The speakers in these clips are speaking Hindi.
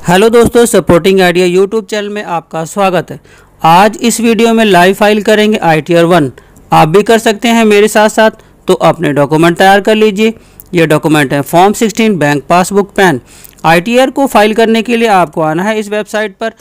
हेलो दोस्तों, सपोर्टिंग आइडिया यूट्यूब चैनल में आपका स्वागत है। आज इस वीडियो में लाइव फाइल करेंगे ITR 1। आप भी कर सकते हैं मेरे साथ साथ। तो अपने डॉक्यूमेंट तैयार कर लीजिए। ये डॉक्यूमेंट है form 16 bank passbook PAN. ITR को फाइल करने के लिए आपको आना है इस वेबसाइट पर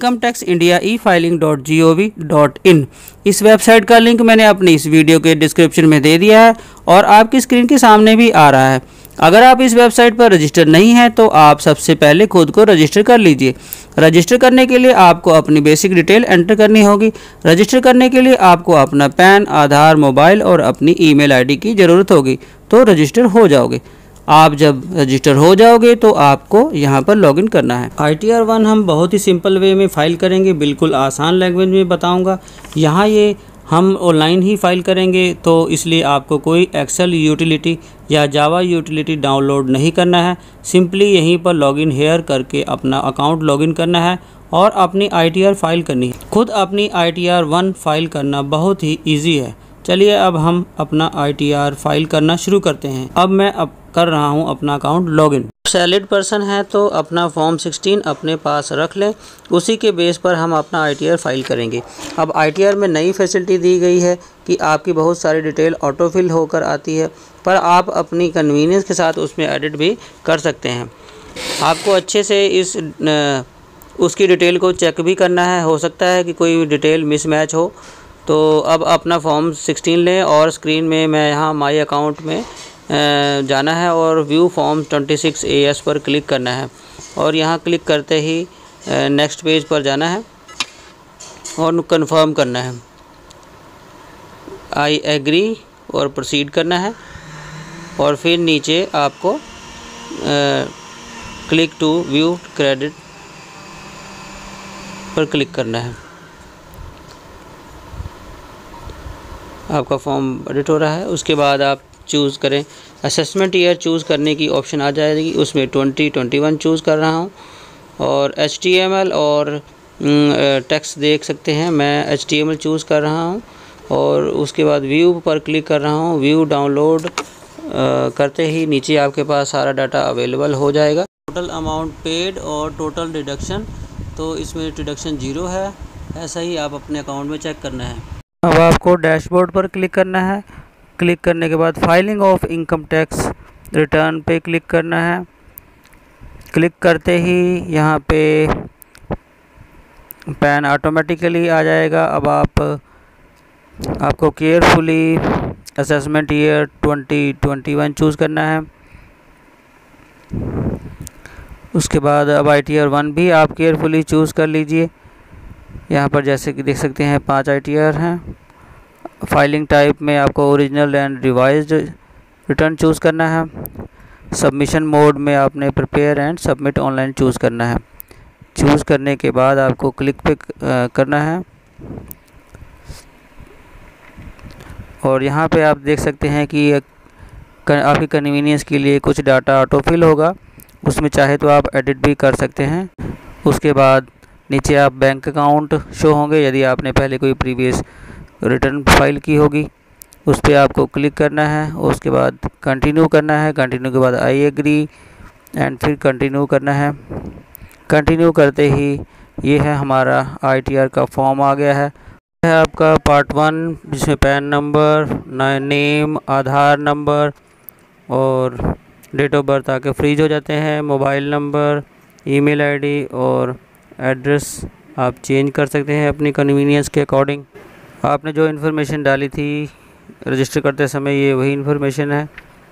incometaxindia.efiling.gov.in। इस वेबसाइट का लिंक मैंने अपनी इस वीडियो के डिस्क्रिप्शन में दे दिया है और आपकी स्क्रीन के सामने भी आ रहा है। अगर आप इस वेबसाइट पर रजिस्टर नहीं हैं तो आप सबसे पहले खुद को रजिस्टर कर लीजिए। रजिस्टर करने के लिए आपको अपनी बेसिक डिटेल एंटर करनी होगी। रजिस्टर करने के लिए आपको अपना पैन, आधार, मोबाइल और अपनी ईमेल आईडी की ज़रूरत होगी, तो रजिस्टर हो जाओगे। आप जब रजिस्टर हो जाओगे तो आपको यहाँ पर लॉगिन करना है। ITR 1 हम बहुत ही सिंपल वे में फ़ाइल करेंगे, बिल्कुल आसान लैंग्वेज में बताऊँगा। यहाँ ये हम ऑनलाइन ही फाइल करेंगे, तो इसलिए आपको कोई एक्सेल यूटिलिटी या जावा यूटिलिटी डाउनलोड नहीं करना है। सिंपली यहीं पर लॉगिन हेयर करके अपना अकाउंट लॉगिन करना है और अपनी ITR फाइल करनी है। खुद अपनी ITR 1 फाइल करना बहुत ही इजी है। चलिए अब हम अपना ITR फाइल करना शुरू करते हैं। अब मैं कर रहा हूँ अपना अकाउंट लॉगिन। सैलरीड पर्सन है तो अपना फॉर्म 16 अपने पास रख लें, उसी के बेस पर हम अपना ITR फाइल करेंगे। अब ITR में नई फैसिलिटी दी गई है कि आपकी बहुत सारी डिटेल ऑटो फिल होकर आती है, पर आप अपनी कन्वीनियंस के साथ उसमें एडिट भी कर सकते हैं। आपको अच्छे से उसकी डिटेल को चेक भी करना है। हो सकता है कि कोई डिटेल मिसमैच हो। तो अब अपना फॉर्म 16 लें और स्क्रीन में मैं यहाँ माई अकाउंट में जाना है और व्यू फॉर्म 26 AS पर क्लिक करना है और यहाँ क्लिक करते ही नेक्स्ट पेज पर जाना है और कंफर्म करना है। आई एग्री और प्रोसीड करना है और फिर नीचे आपको क्लिक टू व्यू क्रेडिट पर क्लिक करना है। आपका फॉर्म एडिट हो रहा है। उसके बाद आप चूज़ करें, असेसमेंट ईयर चूज़ करने की ऑप्शन आ जाएगी। उसमें 2021 चूज़ कर रहा हूँ और HTML और टेक्स्ट देख सकते हैं। मैं HTML चूज़ कर रहा हूँ और उसके बाद व्यू पर क्लिक कर रहा हूँ। व्यू डाउनलोड करते ही नीचे आपके पास सारा डाटा अवेलेबल हो जाएगा। टोटल अमाउंट पेड और टोटल डिडक्शन, तो इसमें डिडक्शन 0 है। ऐसा ही आप अपने अकाउंट में चेक करना है। अब आपको डैशबोर्ड पर क्लिक करना है। क्लिक करने के बाद filing of income tax return पे क्लिक करना है। क्लिक करते ही यहाँ पे पैन ऑटोमेटिकली आ जाएगा। अब आपको केयरफुली असेसमेंट ईयर 2021 चूज़ करना है। उसके बाद अब ITR 1 भी आप केयरफुली चूज़ कर लीजिए। यहाँ पर जैसे कि देख सकते हैं 5 ITR हैं। फाइलिंग टाइप में आपको original and revised return choose करना है। सबमिशन मोड में आपने prepare and submit online choose करना है। चूज़ करने के बाद आपको क्लिक पे करना है और यहाँ पे आप देख सकते हैं कि आपकी कन्वीनियंस के लिए कुछ डाटा ऑटोफिल होगा, उसमें चाहे तो आप एडिट भी कर सकते हैं। उसके बाद नीचे आप बैंक अकाउंट शो होंगे यदि आपने पहले कोई प्रीवियस रिटर्न फाइल की होगी। उस पर आपको क्लिक करना है। उसके बाद कंटिन्यू करना है। कंटिन्यू के बाद आई एग्री एंड फिर कंटिन्यू करना है। कंटिन्यू करते ही ये है हमारा ITR का फॉर्म आ गया है। यह है आपका पार्ट 1, जिसमें PAN number, name, Aadhaar number और डेट ऑफ बर्थ आके फ्रीज हो जाते हैं। मोबाइल नंबर, ईमेल आईडी और एड्रेस आप चेंज कर सकते हैं अपनी कन्वीनियंस के अकॉर्डिंग। आपने जो इन्फॉर्मेशन डाली थी रजिस्टर करते समय, ये वही इन्फॉर्मेशन है।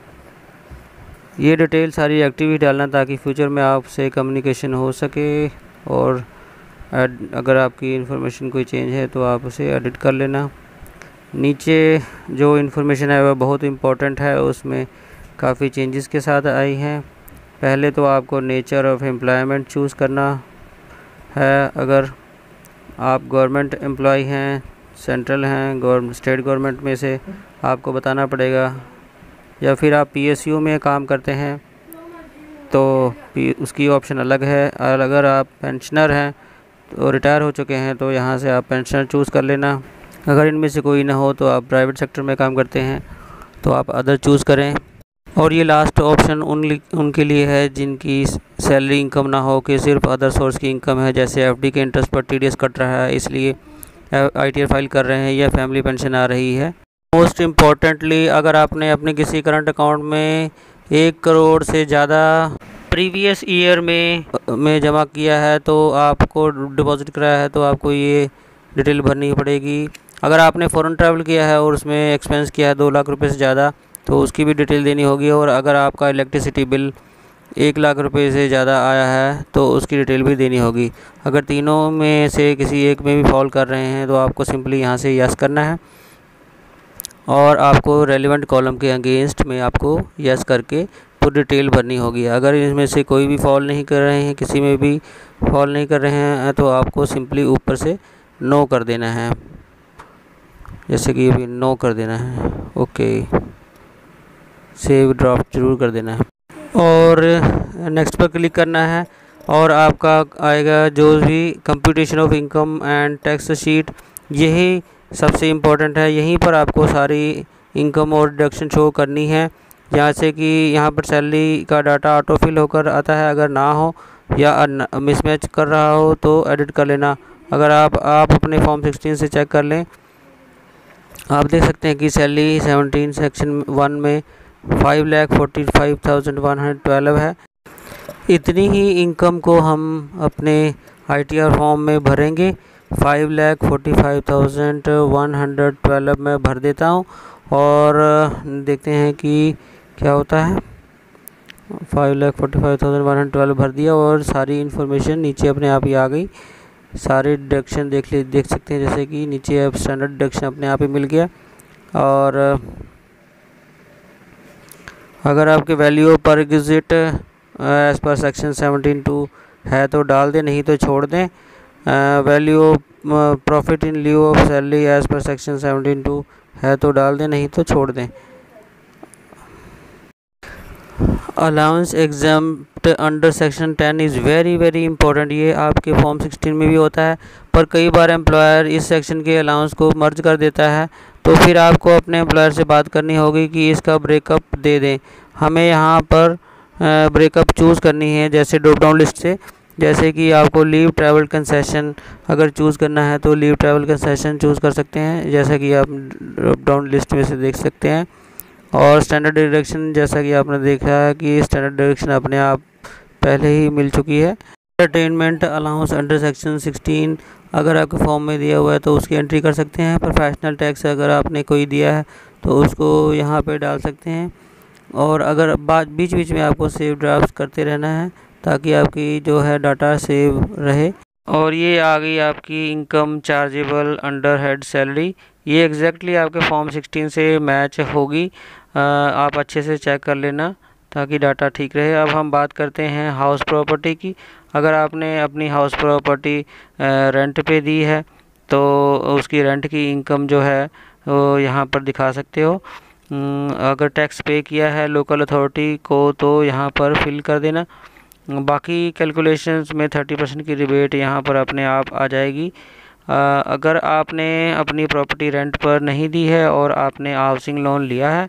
ये डिटेल सारी एक्टिव ही डालना ताकि फ्यूचर में आपसे कम्युनिकेशन हो सके और अगर आपकी इन्फॉर्मेशन कोई चेंज है तो आप उसे एडिट कर लेना। नीचे जो इन्फॉर्मेशन है वह बहुत इम्पोर्टेंट है, उसमें काफ़ी चेंजेस के साथ आई हैं। पहले तो आपको नेचर ऑफ एम्प्लॉयमेंट चूज़ करना है। अगर आप गवर्नमेंट एम्प्लॉय हैं, सेंट्रल हैं, स्टेट गवर्नमेंट में से आपको बताना पड़ेगा, या फिर आप PSU में काम करते हैं तो उसकी ऑप्शन अलग है। और अगर आप पेंशनर हैं तो रिटायर हो चुके हैं तो यहाँ से आप पेंशनर चूज़ कर लेना। अगर इनमें से कोई ना हो तो आप प्राइवेट सेक्टर में काम करते हैं तो आप अदर चूज़ करें। और ये लास्ट ऑप्शन उनके लिए है जिनकी सैलरी इनकम ना हो, कि सिर्फ अदर सोर्स की इनकम है, जैसे एफडी के इंटरेस्ट पर टीडीएस कट रहा है इसलिए आईटीआर फाइल कर रहे हैं, या फैमिली पेंशन आ रही है। मोस्ट इम्पॉर्टेंटली, अगर आपने अपने किसी करंट अकाउंट में 1 करोड़ से ज़्यादा प्रीवियस ईयर में जमा किया है, तो आपको डिपॉजिट कराया है, तो आपको ये डिटेल भरनी पड़ेगी। अगर आपने फ़ॉरेन ट्रैवल किया है और उसमें एक्सपेंस किया है 2 लाख रुपये से ज़्यादा, तो उसकी भी डिटेल देनी होगी। और अगर आपका इलेक्ट्रिसिटी बिल 1 लाख रुपए से ज़्यादा आया है तो उसकी डिटेल भी देनी होगी। अगर तीनों में से किसी एक में भी फॉल कर रहे हैं तो आपको सिंपली यहाँ से यस करना है, और आपको रेलिवेंट कॉलम के अगेंस्ट में आपको यस करके पूरी डिटेल भरनी होगी। अगर इसमें से कोई भी फॉल नहीं कर रहे हैं, किसी में भी फॉल नहीं कर रहे हैं, तो आपको सिंपली ऊपर से नो कर देना है, जैसे कि अभी नो कर देना है। ओके, सेव ड्राफ्ट जरूर कर देना है और नेक्स्ट पर क्लिक करना है, और आपका आएगा जो भी computation of income and tax sheet. यही सबसे इम्पोर्टेंट है, यहीं पर आपको सारी इनकम और डिडक्शन शो करनी है। जैसे कि यहाँ पर सैलरी का डाटा ऑटो फिल होकर आता है, अगर ना हो या मिसमैच कर रहा हो तो एडिट कर लेना। अगर आप अपने फॉर्म 16 से चेक कर लें, आप देख सकते हैं कि सैलरी 17 सेक्शन 1 में 5,45,112 है। इतनी ही इनकम को हम अपने आईटीआर फॉर्म में भरेंगे। 5,45,112 में भर देता हूँ और देखते हैं कि क्या होता है। 5,45,112 भर दिया और सारी इन्फॉर्मेशन नीचे अपने आप ही आ गई। सारे डिडक्शन देख सकते हैं, जैसे कि नीचे अब स्टैंडर्ड डिडक्शन अपने आप ही मिल गया। और अगर आपके वैल्यू पर एग्जिट एज पर सेक्शन 17(2) है तो डाल दें, नहीं तो छोड़ दें। Value profit in lieu of salary as per section 17(2) है तो डाल दें, नहीं तो छोड़ दें। Allowance exempt under section 10 is very important. ये आपके फॉर्म 16 में भी होता है, पर कई बार एम्प्लॉयर इस सेक्शन के अलाउंस को मर्ज कर देता है, तो फिर आपको अपने एम्प्लॉयर से बात करनी होगी कि इसका ब्रेकअप दे दें। हमें यहाँ पर ब्रेकअप चूज़ करनी है, जैसे ड्रॉप डाउन लिस्ट से। जैसे कि आपको लीव ट्रैवल कंसेशन अगर चूज़ करना है तो लीव ट्रैवल कंसेशन चूज़ कर सकते हैं, जैसा कि आप ड्रॉप डाउन लिस्ट में से देख सकते हैं। और स्टैंडर्ड डिडक्शन, जैसा कि आपने देखा है कि स्टैंडर्ड डिडक्शन अपने आप पहले ही मिल चुकी है। एंटरटेनमेंट अलाउंस अंडर सेक्शन 16 अगर आपके फॉर्म में दिया हुआ है तो उसकी एंट्री कर सकते हैं। प्रोफेशनल टैक्स अगर आपने कोई दिया है तो उसको यहाँ पे डाल सकते हैं। और अगर बीच बीच में आपको सेव ड्राफ्ट करते रहना है ताकि आपकी जो है डाटा सेव रहे। और ये आ गई आपकी income chargeable under head salary. ये एग्जैक्टली आपके फॉर्म 16 से मैच होगी। आप अच्छे से चेक कर लेना ताकि डाटा ठीक रहे। अब हम बात करते हैं हाउस प्रॉपर्टी की। अगर आपने अपनी हाउस प्रॉपर्टी रेंट पे दी है तो उसकी रेंट की इनकम जो है वो यहाँ पर दिखा सकते हो। अगर टैक्स पे किया है लोकल अथॉरिटी को तो यहाँ पर फिल कर देना। बाकी कैलकुलेशंस में 30% की रिबेट यहाँ पर अपने आप आ जाएगी। अगर आपने अपनी प्रॉपर्टी रेंट पर नहीं दी है और आपने हाउसिंग लोन लिया है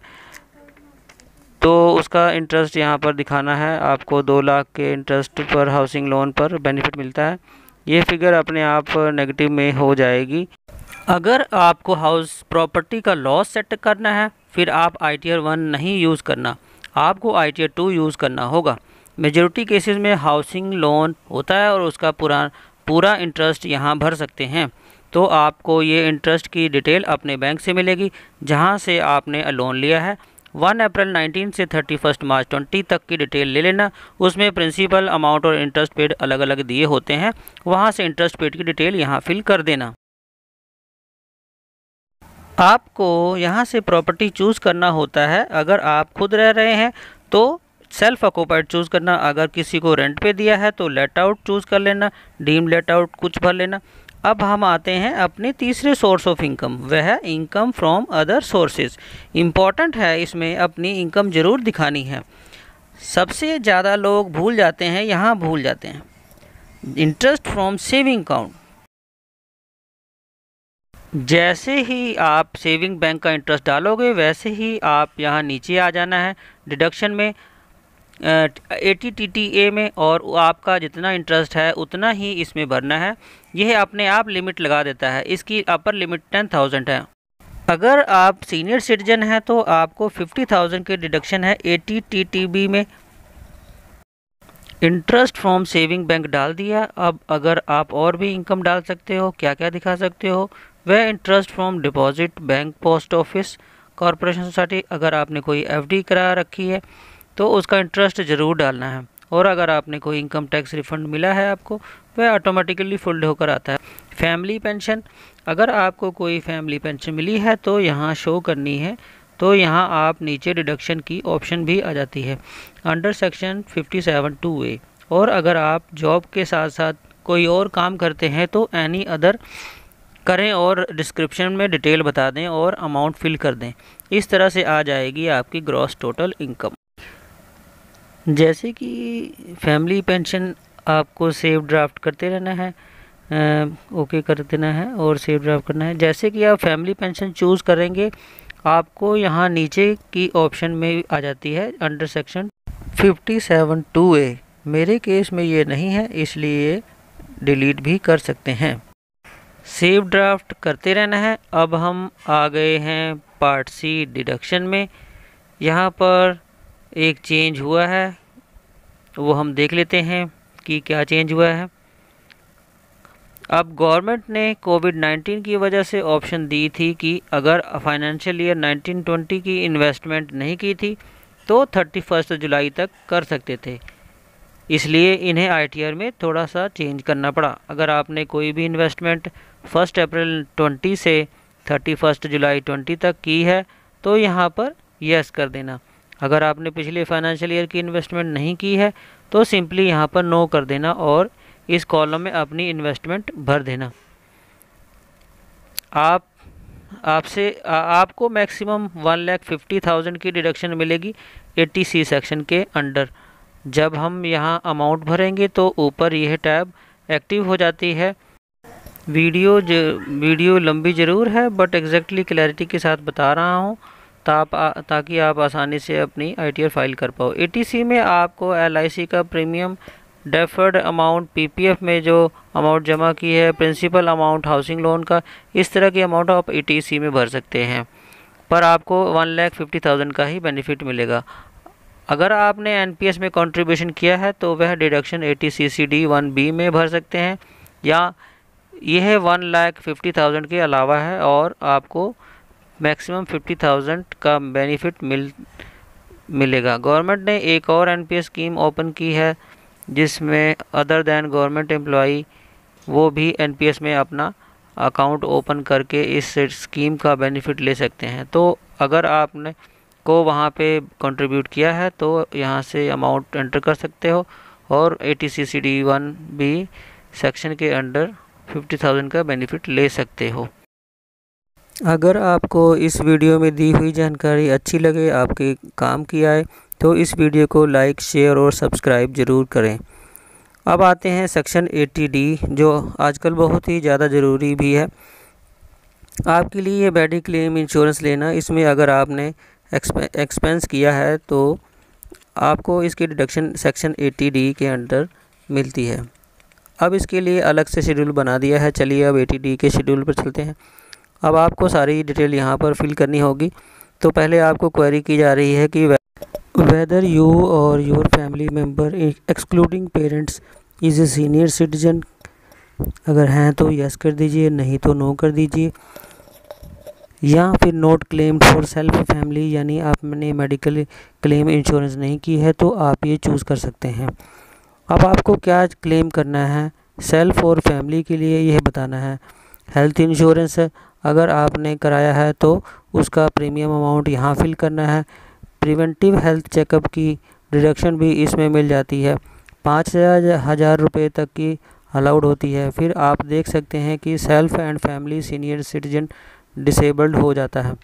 तो उसका इंटरेस्ट यहाँ पर दिखाना है। आपको 2 लाख के इंटरेस्ट पर हाउसिंग लोन पर बेनिफिट मिलता है। ये फिगर अपने आप नेगेटिव में हो जाएगी। अगर आपको हाउस प्रॉपर्टी का लॉस सेट करना है फिर आप ITR 1 नहीं यूज़ करना, आपको ITR 2 यूज़ करना होगा। मेजॉरिटी केसेस में हाउसिंग लोन होता है और उसका पूरा इंटरेस्ट यहाँ भर सकते हैं। तो आपको ये इंटरेस्ट की डिटेल अपने बैंक से मिलेगी जहाँ से आपने लोन लिया है। 1 अप्रैल 19 से 31 मार्च 20 तक की डिटेल ले लेना। उसमें प्रिंसिपल अमाउंट और इंटरेस्ट पेड अलग अलग दिए होते हैं, वहाँ से इंटरेस्ट पेड की डिटेल यहाँ फिल कर देना। आपको यहाँ से प्रॉपर्टी चूज़ करना होता है। अगर आप खुद रह रहे हैं तो सेल्फ ऑक्यूपाइड चूज़ करना, अगर किसी को रेंट पे दिया है तो लेट आउट चूज़ कर लेना, डीम लेट आउट कुछ भर लेना। अब हम आते हैं अपने तीसरे सोर्स ऑफ इनकम, वह है income from other sources. Important है, इसमें अपनी इनकम ज़रूर दिखानी है। सबसे ज़्यादा लोग भूल जाते हैं, यहाँ भूल जाते हैं इंटरेस्ट फ्रॉम सेविंग अकाउंट। जैसे ही आप सेविंग बैंक का इंटरेस्ट डालोगे वैसे ही आप यहाँ नीचे आ जाना है डिडक्शन में 80 TTA में, और आपका जितना इंटरेस्ट है उतना ही इसमें भरना है। यह अपने आप लिमिट लगा देता है। इसकी अपर लिमिट 10,000 है। अगर आप सीनियर सिटीजन हैं तो आपको 50,000 के डिडक्शन है 80 TTB में। इंटरेस्ट फ्रॉम सेविंग बैंक डाल दिया। अब अगर आप और भी इनकम डाल सकते हो, क्या क्या दिखा सकते हो, वह interest from deposit bank, post office, corporation society. अगर आपने कोई FD करा रखी है तो उसका इंटरेस्ट ज़रूर डालना है। और अगर आपने कोई इनकम टैक्स रिफंड मिला है आपको, वह ऑटोमेटिकली फुल्ड होकर आता है। फैमिली पेंशन, अगर आपको कोई फैमिली पेंशन मिली है तो यहाँ शो करनी है, तो यहाँ आप नीचे डिडक्शन की ऑप्शन भी आ जाती है अंडर सेक्शन 57(2)(a। और अगर आप जॉब के साथ साथ कोई और काम करते हैं तो एनी अदर करें और डिस्क्रिप्शन में डिटेल बता दें और अमाउंट फिल कर दें। इस तरह से आ जाएगी आपकी ग्रॉस टोटल इनकम। जैसे कि फैमिली पेंशन आपको सेव ड्राफ्ट करते रहना है, ओके कर देना है और सेव ड्राफ्ट करना है। जैसे कि आप फैमिली पेंशन चूज़ करेंगे, आपको यहाँ नीचे की ऑप्शन में आ जाती है अंडर सेक्शन 57(2)(a। मेरे केस में ये नहीं है, इसलिए डिलीट भी कर सकते हैं। सेव ड्राफ्ट करते रहना है। अब हम आ गए हैं पार्ट C डिडक्शन में। यहाँ पर एक चेंज हुआ है, वो हम देख लेते हैं कि क्या चेंज हुआ है। अब गवर्नमेंट ने कोविड-19 की वजह से ऑप्शन दी थी कि अगर फाइनेंशियल ईयर 1920 की इन्वेस्टमेंट नहीं की थी तो 31 जुलाई तक कर सकते थे, इसलिए इन्हें ITR में थोड़ा सा चेंज करना पड़ा। अगर आपने कोई भी इन्वेस्टमेंट 1 अप्रैल 20 से 31 जुलाई 20 तक की है तो यहाँ पर यस कर देना। अगर आपने पिछले फाइनेंशियल ईयर की इन्वेस्टमेंट नहीं की है तो सिंपली यहाँ पर नो कर देना और इस कॉलम में अपनी इन्वेस्टमेंट भर देना। आपको मैक्सिमम 1,50,000 की डिडक्शन मिलेगी 80C सेक्शन के अंडर। जब हम यहाँ अमाउंट भरेंगे तो ऊपर यह टैब एक्टिव हो जाती है। वीडियो लंबी ज़रूर है बट एग्जैक्टली क्लैरिटी के साथ बता रहा हूँ ताकि आप आसानी से अपनी ITR फाइल कर पाओ। 80C में आपको LIC का प्रीमियम, डेफर्ड अमाउंट, PPF में जो अमाउंट जमा की है, प्रिंसिपल अमाउंट हाउसिंग लोन का, इस तरह की अमाउंट आप 80C में भर सकते हैं, पर आपको 1,50,000 का ही बेनिफिट मिलेगा। अगर आपने NPS में कंट्रीब्यूशन किया है तो वह डिडक्शन 80CCD1B में भर सकते हैं, या यह 1,50,000 के अलावा है और आपको मैक्सिमम 50,000 का बेनिफिट मिलेगा। गवर्नमेंट ने एक और NPS स्कीम ओपन की है जिसमें अदर दैन गवर्नमेंट एम्प्लॉई वो भी NPS में अपना अकाउंट ओपन करके इस स्कीम का बेनिफिट ले सकते हैं। तो अगर आपने को वहाँ पे कंट्रीब्यूट किया है तो यहाँ से अमाउंट एंटर कर सकते हो और 80CCD1B सेक्शन के अंडर 50,000 का बेनिफिट ले सकते हो। अगर आपको इस वीडियो में दी हुई जानकारी अच्छी लगे, आपके काम की आए, तो इस वीडियो को लाइक, शेयर और सब्सक्राइब ज़रूर करें। अब आते हैं सेक्शन 80D, जो आजकल बहुत ही ज़्यादा ज़रूरी भी है आपके लिए। ये मेडिक्लेम इंश्योरेंस लेना, इसमें अगर आपने एक्सपेंस किया है तो आपको इसकी डिडक्शन सेक्शन 80D के अंडर मिलती है। अब इसके लिए अलग से शेड्यूल बना दिया है। चलिए अब 80D के शेड्यूल पर चलते हैं। अब आपको सारी डिटेल यहाँ पर फिल करनी होगी। तो पहले आपको क्वेरी की जा रही है कि वेदर यू और your family member excluding parents is a senior citizen. अगर हैं तो यस कर दीजिए, नहीं तो नो कर दीजिए। या फिर not claimed for self family, यानी आपने मेडिकल क्लेम इंश्योरेंस नहीं की है तो आप ये चूज़ कर सकते हैं। अब आपको क्या क्लेम करना है सेल्फ और फैमिली के लिए, यह बताना है। हेल्थ इंश्योरेंस अगर आपने कराया है तो उसका प्रीमियम अमाउंट यहाँ फिल करना है। प्रिवेंटिव हेल्थ चेकअप की डिडक्शन भी इसमें मिल जाती है, 5,000 रुपये तक की अलाउड होती है। फिर आप देख सकते हैं कि self and family senior citizen disabled हो जाता है।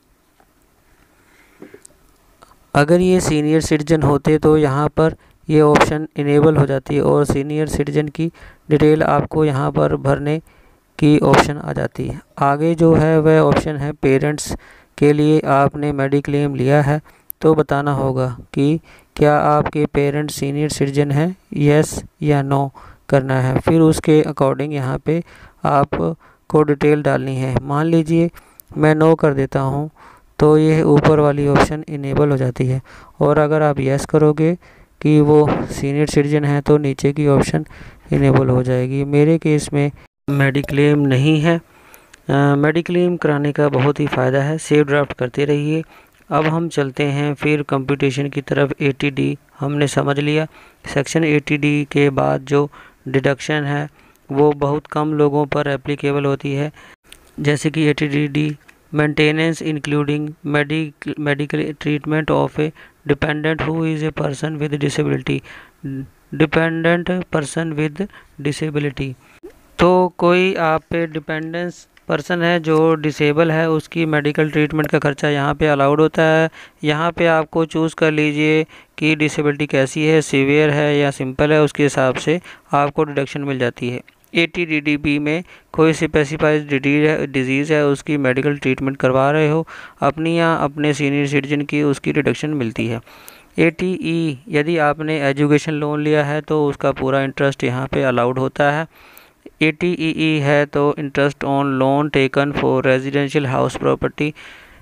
अगर ये सीनियर सिटीजन होते तो यहाँ पर ये ऑप्शन इनेबल हो जाती है और सीनियर सिटीजन की डिटेल आपको यहाँ पर भरने की ऑप्शन आ जाती है। आगे जो है वह ऑप्शन है पेरेंट्स के लिए। आपने मेडिक्लेम लिया है तो बताना होगा कि क्या आपके पेरेंट्स सीनियर सिटीजन हैं, यस या नो करना है। फिर उसके अकॉर्डिंग यहाँ पे आपको डिटेल डालनी है। मान लीजिए मैं नो कर देता हूँ तो यह ऊपर वाली ऑप्शन इनेबल हो जाती है, और अगर आप यस करोगे कि वो सीनियर सिटीजन है तो नीचे की ऑप्शन इनेबल हो जाएगी। मेरे केस में मेडिक्लेम नहीं है। मेडिक्लेम कराने का बहुत ही फ़ायदा है। सेव ड्राफ्ट करते रहिए। अब हम चलते हैं फिर कंप्यूटेशन की तरफ। 80D हमने समझ लिया। सेक्शन 80D के बाद जो डिडक्शन है वो बहुत कम लोगों पर एप्लीकेबल होती है, जैसे कि 80D maintenance including medical treatment of a dependent who is a person with disability. Dependent person with disability, तो कोई आप पे डिपेंडेंस पर्सन है जो डिसेबल है, उसकी मेडिकल ट्रीटमेंट का खर्चा यहाँ पे अलाउड होता है। यहाँ पे आपको चूज़ कर लीजिए कि डिसेबिलिटी कैसी है, सीवियर है या सिंपल है, उसके हिसाब से आपको डिडक्शन मिल जाती है। 80DDB में कोई स्पेसिफाइड डिजीज़ है, उसकी मेडिकल ट्रीटमेंट करवा रहे हो अपनी या अपने सीनियर सिटीजन की, उसकी डिडक्शन मिलती है। 80E यदि आपने एजुकेशन लोन लिया है तो उसका पूरा इंटरेस्ट यहाँ पे अलाउड होता है। 80EE है तो interest on loan taken for residential house property.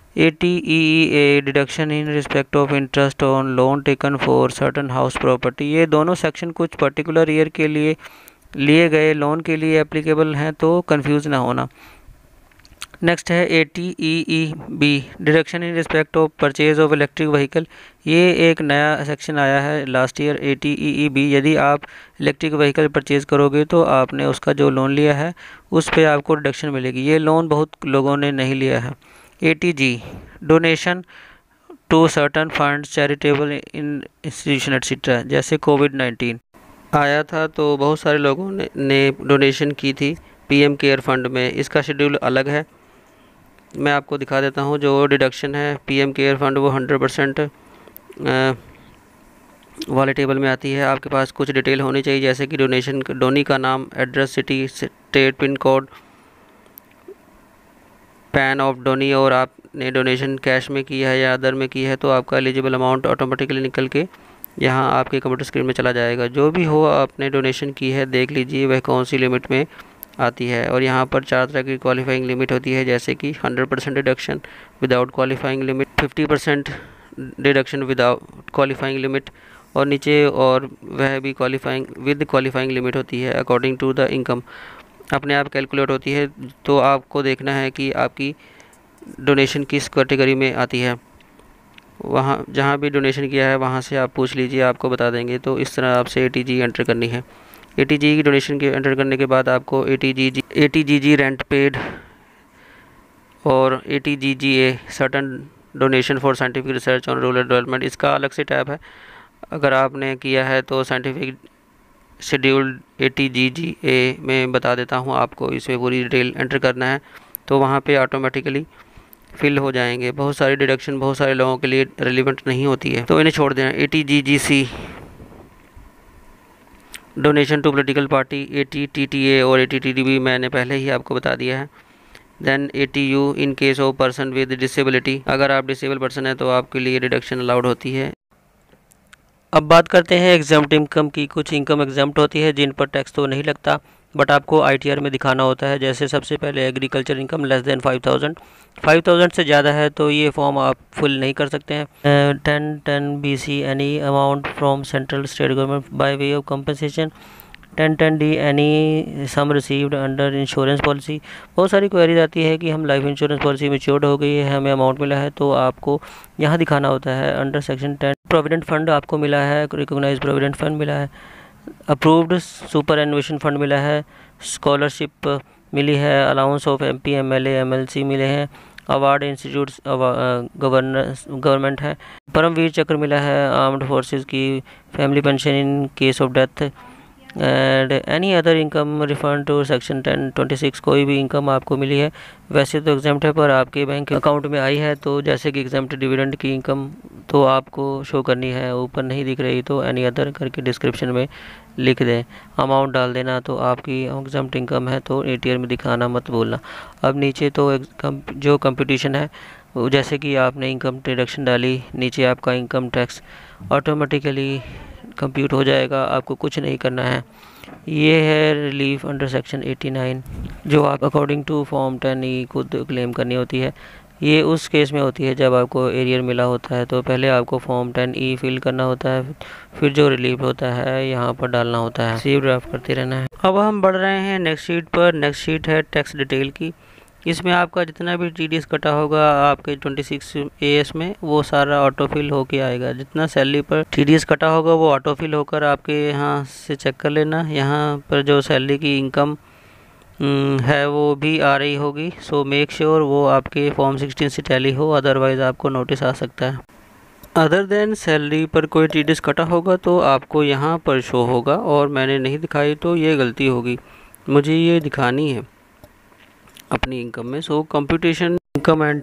80EE deduction in respect of interest on loan taken for certain house property. ये दोनों सेक्शन कुछ पर्टिकुलर ईयर के लिए लिए गए लोन के लिए एप्लीकेबल हैं, तो कंफ्यूज ना होना। नेक्स्ट है 80EEB deduction in respect of purchase of electric vehicle. ये एक नया सेक्शन आया है लास्ट ईयर। 80EEB यदि आप इलेक्ट्रिक व्हीकल परचेज करोगे तो आपने उसका जो लोन लिया है उस पर आपको डिडक्शन मिलेगी। ये लोन बहुत लोगों ने नहीं लिया है। 80G donation to certain funds charitable institution etcetera. जैसे कोविड-19 आया था तो बहुत सारे लोगों ने डोनेशन की थी PM केयर फंड में। इसका शेड्यूल अलग है, मैं आपको दिखा देता हूँ। जो डिडक्शन है PM केयर फंड वो 100% वाले टेबल में आती है। आपके पास कुछ डिटेल होनी चाहिए, जैसे कि डोनी का नाम, address, city, state, pin code, PAN of donee, और आपने डोनेशन कैश में की है या अदर में की है तो आपका एलिजिबल अमाउंट ऑटोमेटिकली निकल के यहाँ आपके कंप्यूटर स्क्रीन में चला जाएगा। जो भी हो आपने डोनेशन की है देख लीजिए वह कौन सी लिमिट में आती है। और यहाँ पर 4 तरह की क्वालिफाइंग लिमिट होती है, जैसे कि 100% deduction without qualifying limit, 50% deduction without qualifying limit, और नीचे और वह भी क्वालिफाइंग विद क्वालिफाइंग लिमिट होती है अकॉर्डिंग टू द इनकम। अपने आप कैलकुलेट होती है, तो आपको देखना है कि आपकी डोनेशन किस कैटेगरी में आती है। वहाँ जहाँ भी डोनेशन किया है वहाँ से आप पूछ लीजिए, आपको बता देंगे। तो इस तरह आपसे 80G एंटर करनी है। 80G की डोनेशन के एंटर करने के बाद आपको 80GG रेंट पेड और 80GGA certain donation for scientific research on rural development, इसका अलग से टैब है। अगर आपने किया है तो साइंटिफिक शेड्यूल 80GGA में बता देता हूँ आपको, इसमें पूरी डिटेल एंटर करना है तो वहाँ पे ऑटोमेटिकली फिल हो जाएंगे। बहुत सारी डिडक्शन बहुत सारे लोगों के लिए रिलेवेंट नहीं होती है, तो इन्हें छोड़ देना। 80GGC donation to political party, 80TTA और 80TDB मैंने पहले ही आपको बता दिया है। Then 80U in case of person with disability, अगर आप डिसेबल पर्सन है तो आपके लिए डिडक्शन अलाउड होती है। अब बात करते हैं एग्जाम्प्ट इनकम की। कुछ इनकम एग्जाम्प्ट होती है जिन पर टैक्स तो नहीं लगता, बट आपको ITR में दिखाना होता है। जैसे सबसे पहले एग्रीकल्चर इनकम लेस देन 5000 से ज़्यादा है तो ये फॉर्म आप फुल नहीं कर सकते हैं। 10 BC any amount from central state government by way of compensation. 10 D any sum received under insurance policy. बहुत सारी क्वेरीज आती है कि हम लाइफ इंश्योरेंस पॉलिसी मैच्योर्ड हो गई है, हमें अमाउंट मिला है, तो आपको यहाँ दिखाना होता है। अंडर सेक्शन 10 प्रोविडेंट फंड आपको मिला है, रिकॉग्नाइज प्रोविडेंट फंड मिला है, अप्रूव्ड सुपर एनुएशन फंड मिला है, स्कॉलरशिप मिली है, allowance of MP MLA MLC मिले हैं, अवार्ड इंस्टीट्यूट गवर्नमेंट है, परमवीर चक्र मिला है, आर्म्ड फोर्सेस की family pension in case of death, and any other income refund to section 1026, कोई भी इनकम आपको मिली है वैसे तो एग्जाम्प्ट है पर आपके बैंक अकाउंट में आई है, तो जैसे कि एग्जाम्प्ट डिविडेंड की इनकम तो आपको शो करनी है, ऊपर नहीं दिख रही तो एनी अदर करके डिस्क्रिप्शन में लिख दें, अमाउंट डाल देना। तो आपकी एग्जाम्प्ट इनकम है तो ATR में दिखाना मत भूलना। अब नीचे तो जो कंपटीशन है जैसे कि आपने इनकम डिडक्शन डाली, नीचे आपका इनकम टैक्स ऑटोमेटिकली कंप्यूट हो जाएगा, आपको कुछ नहीं करना है। ये है रिलीफ अंडर सेक्शन 89 जो आप अकॉर्डिंग टू फॉर्म 10E खुद क्लेम करनी होती है। ये उस केस में होती है जब आपको एरियर मिला होता है, तो पहले आपको फॉर्म 10E फिल करना होता है, फिर जो रिलीफ होता है यहाँ पर डालना होता है, सेव ड्राफ्ट करते रहना है। अब हम बढ़ रहे हैं नेक्स्ट शीट पर। नेक्स्ट शीट है टैक्स डिटेल की। इसमें आपका जितना भी TDS कटा होगा आपके 26AS में वो सारा ऑटोफिल होके आएगा। जितना सैलरी पर TDS कटा होगा वो ऑटोफिल होकर आपके यहाँ से चेक कर लेना। यहाँ पर जो सैलरी की इनकम है वो भी आ रही होगी, सो मेक श्योर वो आपके फॉर्म 16 से टैली हो, अदरवाइज़ आपको नोटिस आ सकता है। अदर देन सैलरी पर कोई TDS कटा होगा तो आपको यहाँ पर शो होगा, और मैंने नहीं दिखाई तो ये गलती होगी, मुझे ये दिखानी है अपनी इनकम में। So computation income and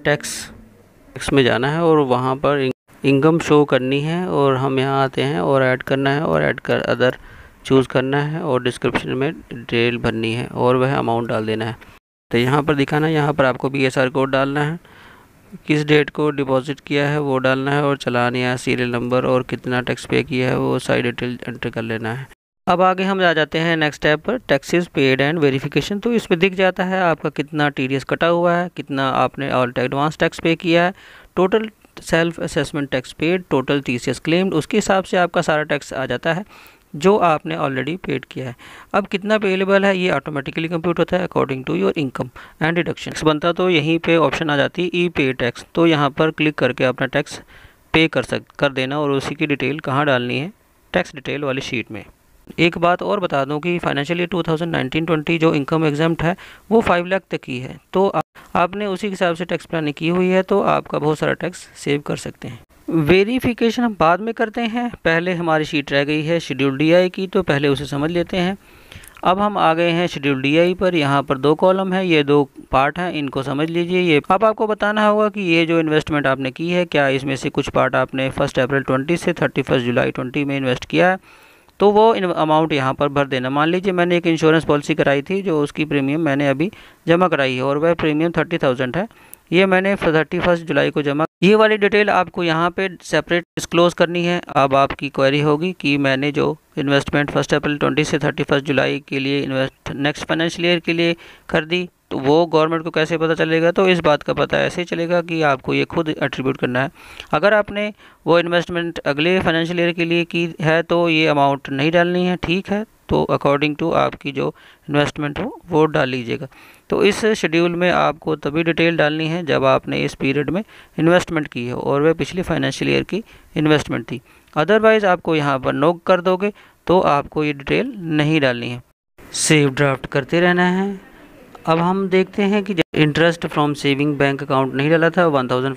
tax में जाना है और वहाँ पर इनकम शो करनी है, और हम यहाँ आते हैं और ऐड करना है, और ऐड कर अदर चूज़ करना है, और डिस्क्रिप्शन में डिटेल भरनी है और वह अमाउंट डाल देना है। तो यहाँ पर दिखाना है, यहाँ पर आपको BSR कोड डालना है, किस डेट को डिपॉजिट किया है वो डालना है, और चालान या सीरियल नंबर और कितना टैक्स पे किया है वो सारी डिटेल एंटर कर लेना है। अब आगे हम आ जाते हैं नेक्स्ट टैब पर, टैक्सेस पेड एंड वेरिफिकेशन। तो इसमें दिख जाता है आपका कितना TDS कटा हुआ है, कितना आपने ऑल एडवांस टैक्स पे किया है, total self assessment tax paid, total TCS claimed, उसके हिसाब से आपका सारा टैक्स आ जाता है जो आपने ऑलरेडी पेड किया है। अब कितना पेलेबल है ये ऑटोमेटिकली कंप्यूट होता है according to your income and deduction. बनता तो यहीं पे ऑप्शन आ जाती है ई-पे टैक्स, तो यहाँ पर क्लिक करके अपना टैक्स पे कर देना, और उसी की डिटेल कहाँ डालनी है, टैक्स डिटेल वाली शीट में। एक बात और बता दूं कि फाइनेंशियल ईयर 2019-20 जो इनकम एग्जाम्प्ट है वो 5 लाख तक की है, तो आपने उसी हिसाब से टैक्स प्लानिंग की हुई है तो आपका बहुत सारा टैक्स सेव कर सकते हैं। वेरिफिकेशन हम बाद में करते हैं, पहले हमारी शीट रह गई है शेड्यूल DI की, तो पहले उसे समझ लेते हैं। अब हम आ गए हैं शेड्यूल DI पर। यहाँ पर 2 कॉलम है, ये 2 पार्ट हैं, इनको समझ लीजिए। ये अब आपको बताना होगा कि ये जो इन्वेस्टमेंट आपने की है, क्या इसमें से कुछ पार्ट आपने 1 अप्रैल 20 से 31 जुलाई 20 में इन्वेस्ट किया है, तो वो अमाउंट यहाँ पर भर देना। मान लीजिए मैंने एक इंश्योरेंस पॉलिसी कराई थी जो उसकी प्रीमियम मैंने अभी जमा कराई है, और वह प्रीमियम 30,000 है, ये मैंने 31 जुलाई को जमा। ये वाली डिटेल आपको यहाँ पे सेपरेट डिस्क्लोज करनी है। अब आपकी क्वेरी होगी कि मैंने जो इन्वेस्टमेंट 1 अप्रैल 20 से 31 जुलाई के लिए नेक्स्ट फाइनेंशियल ईयर के लिए कर दी, तो वो गवर्नमेंट को कैसे पता चलेगा। तो इस बात का पता ऐसे चलेगा कि आपको ये खुद एट्रीब्यूट करना है। अगर आपने वो इन्वेस्टमेंट अगले फाइनेंशियल ईयर के लिए की है तो ये अमाउंट नहीं डालनी है, ठीक है, तो अकॉर्डिंग टू आपकी जो इन्वेस्टमेंट हो वो डाल लीजिएगा। तो इस शेड्यूल में आपको तभी डिटेल डालनी है जब आपने इस पीरियड में इन्वेस्टमेंट की हो और वह पिछले फाइनेंशियल ईयर की इन्वेस्टमेंट थी। अदरवाइज़ आपको यहाँ पर नो कर दोगे तो आपको ये डिटेल नहीं डालनी है, सेव ड्राफ्ट करते रहना है। अब हम देखते हैं कि interest from saving bank account नहीं डाला था,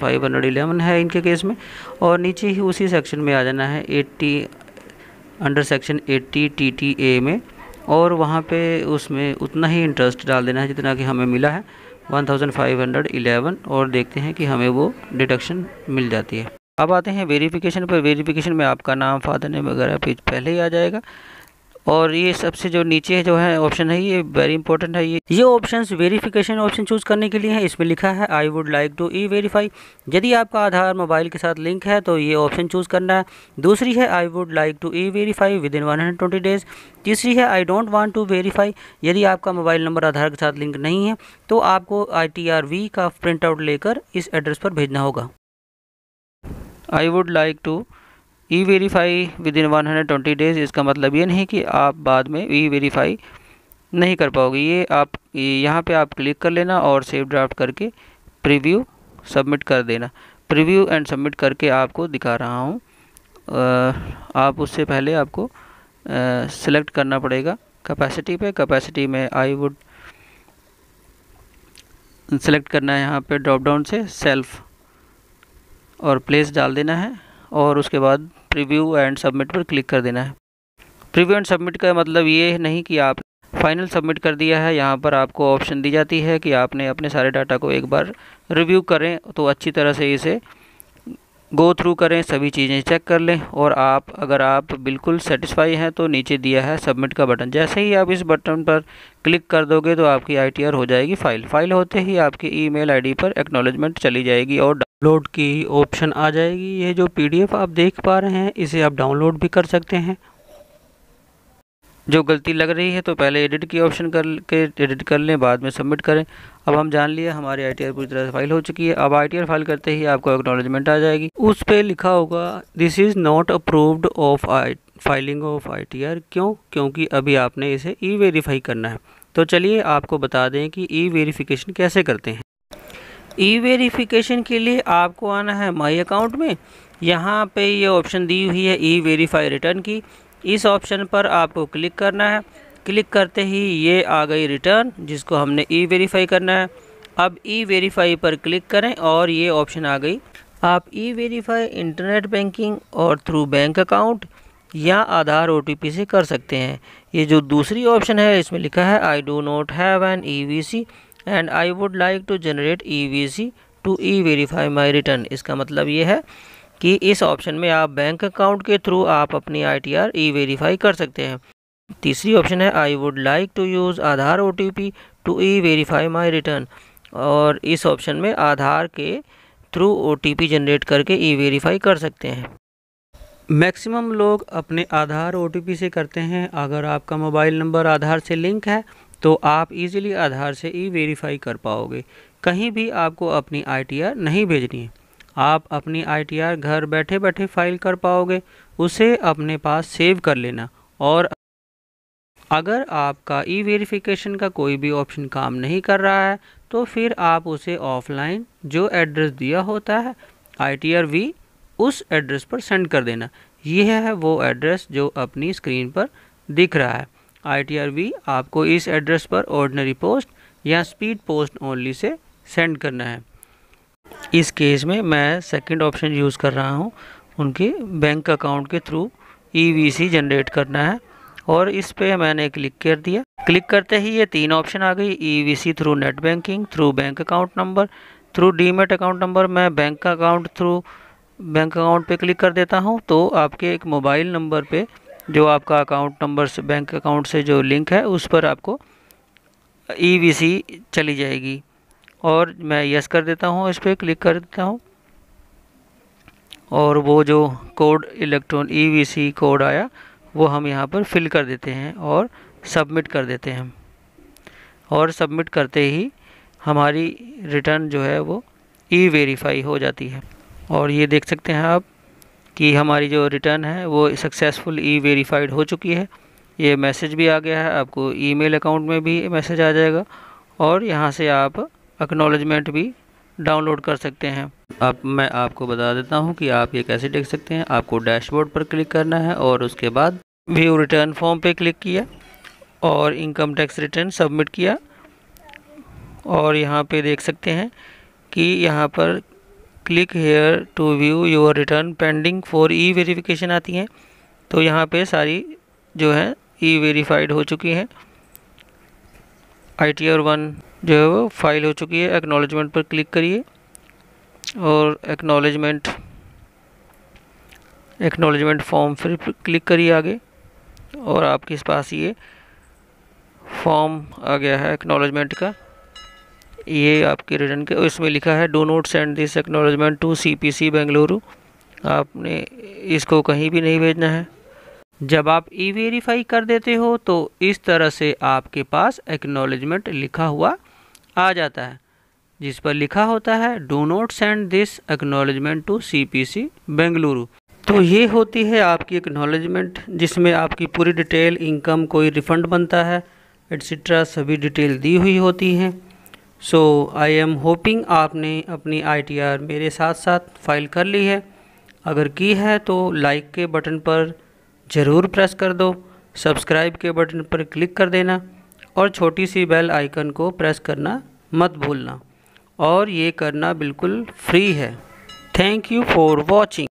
1511 है इनके केस में, और नीचे ही उसी सेक्शन में आ जाना है 80 अंडर सेक्शन 80 TTA में, और वहाँ पे उसमें उतना ही इंटरेस्ट डाल देना है जितना कि हमें मिला है 1511, और देखते हैं कि हमें वो डिडक्शन मिल जाती है। अब आते हैं वेरिफिकेशन पर। वेरिफिकेशन में आपका नाम, फादर नेम वगैरह पेज पहले ही आ जाएगा, और ये सबसे जो नीचे जो है ऑप्शन है ये वेरी इंपॉर्टेंट है। ये ऑप्शंस वेरिफिकेशन ऑप्शन चूज़ करने के लिए है। इसमें लिखा है I would like to e-verify. यदि आपका आधार मोबाइल के साथ लिंक है तो ये ऑप्शन चूज़ करना है। दूसरी है I would like to e-verify within 120 days. तीसरी है I don't want to verify. यदि आपका मोबाइल नंबर आधार के साथ लिंक नहीं है तो आपको ITR-V का प्रिंट आउट लेकर इस एड्रेस पर भेजना होगा। I would like to e-verify within 120 days, इसका मतलब ये नहीं कि आप बाद में ई-वेरीफाई नहीं कर पाओगे। ये आप यहाँ पे आप क्लिक कर लेना और सेव ड्राफ्ट करके प्रीव्यू सबमिट कर देना। प्रीव्यू एंड सबमिट करके आपको दिखा रहा हूँ। आप उससे पहले आपको सिलेक्ट करना पड़ेगा कैपेसिटी पे। कैपेसिटी में आई वुड सेलेक्ट करना है, यहाँ पे ड्रॉप डाउन से सेल्फ और प्लेस डाल देना है, और उसके बाद प्रीव्यू एंड सबमिट पर क्लिक कर देना है। प्रिवेंट सबमिट का मतलब ये नहीं कि आप फाइनल सबमिट कर दिया है। यहाँ पर आपको ऑप्शन दी जाती है कि आपने अपने सारे डाटा को एक बार रिव्यू करें, तो अच्छी तरह से इसे गो थ्रू करें, सभी चीज़ें चेक कर लें, और अगर आप बिल्कुल सेटिस्फाई हैं तो नीचे दिया है सबमिट का बटन। जैसे ही आप इस बटन पर क्लिक कर दोगे तो आपकी ITR हो जाएगी फाइल होते ही आपकी ईमेल आईडी पर एक्नॉलेजमेंट चली जाएगी और डाउनलोड की ऑप्शन आ जाएगी। ये जो PDF आप देख पा रहे हैं इसे आप डाउनलोड भी कर सकते हैं। जो गलती लग रही है तो पहले एडिट की ऑप्शन करके एडिट कर लें, बाद में सबमिट करें। अब हम जान लिया हमारी ITR पूरी तरह से फाइल हो चुकी है। अब ITR फाइल करते ही आपको एक्नॉलेजमेंट आ जाएगी, उस पर लिखा होगा this is not approved of filing of ITR। क्योंकि अभी आपने इसे E-वेरीफाई करना है। तो चलिए आपको बता दें कि E-वेरिफिकेशन कैसे करते हैं। E-वेरिफिकेशन के लिए आपको आना है माई अकाउंट में। यहाँ पे ये ऑप्शन दी हुई है E-वेरीफाई रिटर्न की, इस ऑप्शन पर आपको क्लिक करना है। क्लिक करते ही ये आ गई रिटर्न जिसको हमने E-वेरीफाई करना है। अब E-वेरीफाई पर क्लिक करें और ये ऑप्शन आ गई। आप E-वेरीफाई इंटरनेट बैंकिंग और थ्रू बैंक अकाउंट या आधार OTP से कर सकते हैं। ये जो दूसरी ऑप्शन है इसमें लिखा है I do not have an EVC and I would like to generate EVC to e-verify my return. इसका मतलब ये है कि इस ऑप्शन में आप बैंक अकाउंट के थ्रू आप अपनी ITR E-वेरीफाई कर सकते हैं। तीसरी ऑप्शन है I would like to use Aadhaar OTP to e-verify my return, और इस ऑप्शन में आधार के थ्रू OTP जनरेट करके E-वेरीफाई कर सकते हैं। मैक्सिमम लोग अपने आधार OTP से करते हैं। अगर आपका मोबाइल नंबर आधार से लिंक है तो आप इजीली आधार से E-वेरीफाई कर पाओगे। कहीं भी आपको अपनी ITR नहीं भेजनी है, आप अपनी ITR घर बैठे बैठे फाइल कर पाओगे। उसे अपने पास सेव कर लेना, और अगर आपका E-वेरिफिकेशन का कोई भी ऑप्शन काम नहीं कर रहा है तो फिर आप उसे ऑफलाइन जो एड्रेस दिया होता है ITR V उस एड्रेस पर सेंड कर देना। यह है वो एड्रेस जो अपनी स्क्रीन पर दिख रहा है। ITR V आपको इस एड्रेस पर ऑर्डिनरी पोस्ट या स्पीड पोस्ट ओनली से सेंड करना है। इस केस में मैं सेकंड ऑप्शन यूज़ कर रहा हूँ, उनके बैंक अकाउंट के थ्रू EVC जनरेट करना है, और इस पे मैंने क्लिक कर दिया। क्लिक करते ही ये 3 ऑप्शन आ गई, EVC through net banking, through bank account number, through demat account number. मैं बैंक अकाउंट पे क्लिक कर देता हूँ, तो आपके एक मोबाइल नंबर पे जो आपका अकाउंट नंबर से बैंक अकाउंट से जो लिंक है उस पर आपको EVC चली जाएगी, और मैं यस कर देता हूँ, इस पर क्लिक कर देता हूँ, और वो जो कोड EVC कोड आया वो हम यहाँ पर फिल कर देते हैं और सबमिट कर देते हैं। और सबमिट करते ही हमारी रिटर्न जो है वो E-वेरीफाई हो जाती है। और ये देख सकते हैं आप कि हमारी जो रिटर्न है वो सक्सेसफुल E-वेरीफाइड हो चुकी है। ये मैसेज भी आ गया है, आपको ईमेल अकाउंट में भी मैसेज आ जाएगा, और यहाँ से आप एक्नॉलेजमेंट भी डाउनलोड कर सकते हैं। अब मैं आपको बता देता हूँ कि आप ये कैसे देख सकते हैं। आपको डैशबोर्ड पर क्लिक करना है और उसके बाद व्यू रिटर्न फॉर्म पे क्लिक किया और इनकम टैक्स रिटर्न सबमिट किया, और यहाँ पे देख सकते हैं कि यहाँ पर click here to view your return pending for e-verification आती हैं। तो यहाँ पे सारी जो है E-वेरीफाइड हो चुकी हैं। ITR 1 जो है वो फाइल हो चुकी है। एक्नॉलेजमेंट पर क्लिक करिए और एक्नॉलेजमेंट फॉर्म फिर क्लिक करिए आगे, और आपके पास ये फॉर्म आ गया है एक्नॉलेजमेंट का। ये आपके रिटर्न के इसमें लिखा है do not send this acknowledgement to CPC Bengaluru. आपने इसको कहीं भी नहीं भेजना है। जब आप E-वेरीफाई कर देते हो तो इस तरह से आपके पास एक्नॉलेजमेंट लिखा हुआ आ जाता है, जिस पर लिखा होता है do not send this acknowledgement to CPC Bengaluru. तो ये होती है आपकी एक्नॉलेजमेंट, जिसमें आपकी पूरी डिटेल, इनकम, कोई रिफ़ंड बनता है एट्सेट्रा, सभी डिटेल दी हुई होती हैं। सो आई एम होपिंग आपने अपनी ITR मेरे साथ साथ फाइल कर ली है। अगर की है तो लाइक के बटन पर ज़रूर प्रेस कर दो, सब्सक्राइब के बटन पर क्लिक कर देना, और छोटी सी बेल आइकन को प्रेस करना मत भूलना, और ये करना बिल्कुल फ्री है। Thank you for watching.